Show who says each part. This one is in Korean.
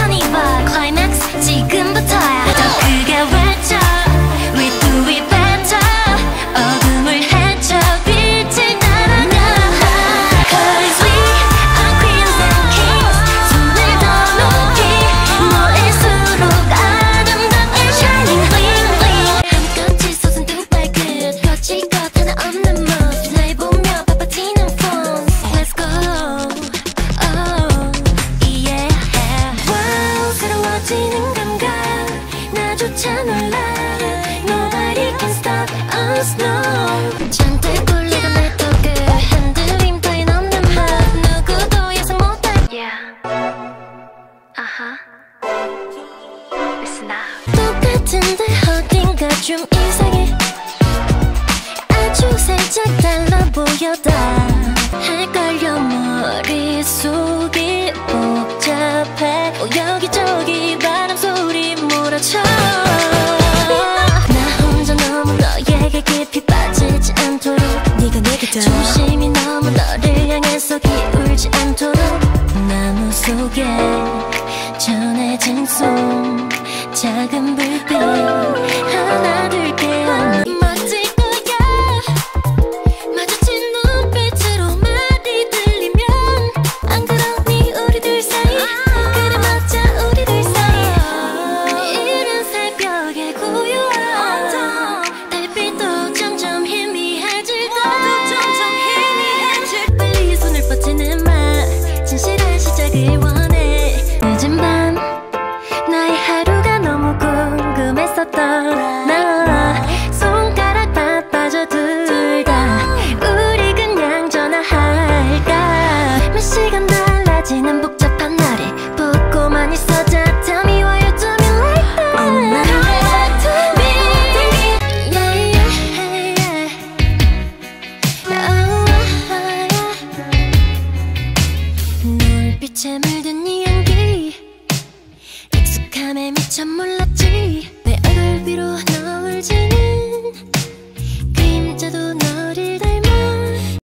Speaker 1: honeybar climax 지금부터야 더 크게 외쳐 We do it better 어둠을 헤쳐 빛을 따라가 Cause we are queens and kings 손을 더 높이 너일수록 아름답게 shining bling bling 한껏 솟은 두 발끝 거칠 것 하나 없는 move 날 보며 바빠지는 phone Let's go 새로워지는 감각 나조차 놀라 Nobody can stop us no 잔뜩 굴리고 내 턱을 흔들림 따윈 없는 법 누구도 예상 못할 Yeah Listen up 똑같은데 어딘가 좀 이상해 아주 살짝 달라 보여다 헷갈려 머릿속이 복잡해 여기저기 바람소리 몰아쳐 나 혼자 너무 너에게 깊이 빠지지 않도록 네가 내게 더 조심히 너무 너를 향해서 기울지 않도록 나무 속에 전해진 손 작은 불빛 하나 둘 깨어 멋질 거야 마주친 눈빛으로 말이 들리면 안 그러니 우리 둘 사이 그래 맞아 우리 둘 사이 이른 새벽에 고요한 달빛도 점점 희미해질 빨리 손을 뻗치는 맛 진실한 시작을 원해 늦은 밤 나의 하루가 너무 궁금했었던 나 손가락 바빠져 둘 다 우리 그냥 전화할까 몇 시간 달라지는 복잡한 날이 보고만 있어 Just tell me why you do me like that Come back to me Yeah yeah 노을빛에 물든 네 향기 익숙함에 미처 몰랐지 내 얼굴 위로